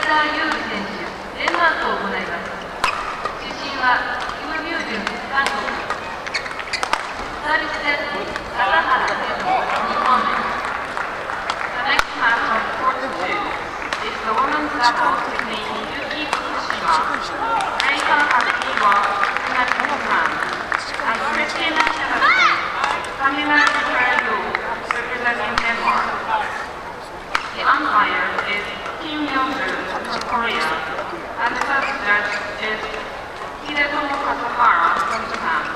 沢優里選手、デンマークを行います。出身はキム・ミュージュン、韓国。サービスで高原天皇、日本です。The next match on court 2 is the women's doubles between Yuki Fukushima, Reika Hakiwa, representing Japan, and Christina Shibata, Kamina Ryu, representing Denmark. The umpire is Kim Yong-soo from Korea, and the first judge is Hidetomo Kazuhara from Japan.